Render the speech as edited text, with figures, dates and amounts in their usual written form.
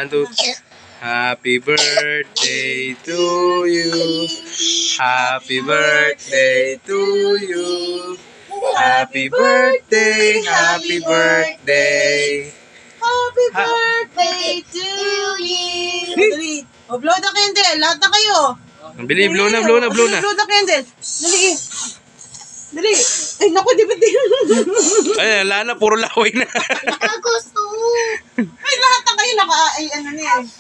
1, 2. Happy birthday to you. Happy birthday to you. Happy birthday, happy birthday. Happy birthday to you. Dali. O, blow the candle. Lahat na kayo. Bili, blow na, blow na, blow na. Blow the candle. Dali. Dali. Ay, naku, di ba din? Ay, wala na, puro laway na. Gusto. Ay, lahat na kayo naka, ay, ano niya.